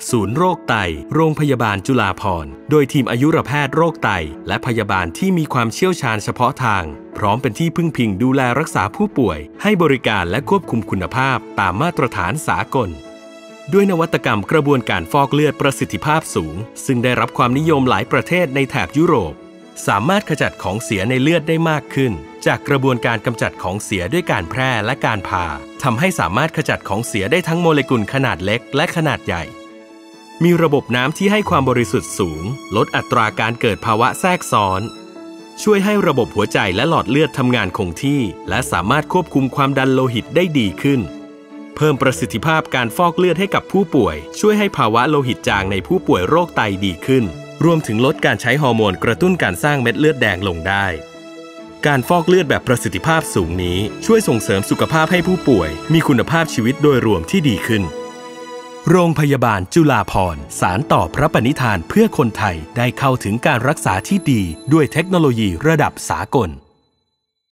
ศูนย์โรคไตโรงพยาบาลจุฬาภรณ์โดยทีมอายุรแพทย์โรคไตและพยาบาลที่มีความเชี่ยวชาญเฉพาะทางพร้อมเป็นที่พึ่งพิงดูแลรักษาผู้ป่วยให้บริการและควบคุมคุณภาพตามมาตรฐานสากลด้วยนวัตกรรมกระบวนการฟอกเลือดประสิทธิภาพสูงซึ่งได้รับความนิยมหลายประเทศในแถบยุโรปสามารถขจัดของเสียในเลือดได้มากขึ้นจากกระบวนการกำจัดของเสียด้วยการแพร่และการพาทำให้สามารถขจัดของเสียได้ทั้งโมเลกุลขนาดเล็กและขนาดใหญ่มีระบบน้ำที่ให้ความบริสุทธิ์สูงลดอัตราการเกิดภาวะแทรกซ้อนช่วยให้ระบบหัวใจและหลอดเลือดทำงานคงที่และสามารถควบคุมความดันโลหิตได้ดีขึ้นเพิ่มประสิทธิภาพการฟอกเลือดให้กับผู้ป่วยช่วยให้ภาวะโลหิตจางในผู้ป่วยโรคไตดีขึ้นรวมถึงลดการใช้ฮอร์โมนกระตุ้นการสร้างเม็ดเลือดแดงลงได้การฟอกเลือดแบบประสิทธิภาพสูงนี้ช่วยส่งเสริมสุขภาพให้ผู้ป่วยมีคุณภาพชีวิตโดยรวมที่ดีขึ้นโรงพยาบาลจุฬาภรณ์สานต่อพระปณิธานเพื่อคนไทยได้เข้าถึงการรักษาที่ดีด้วยเทคโนโลยีระดับสากล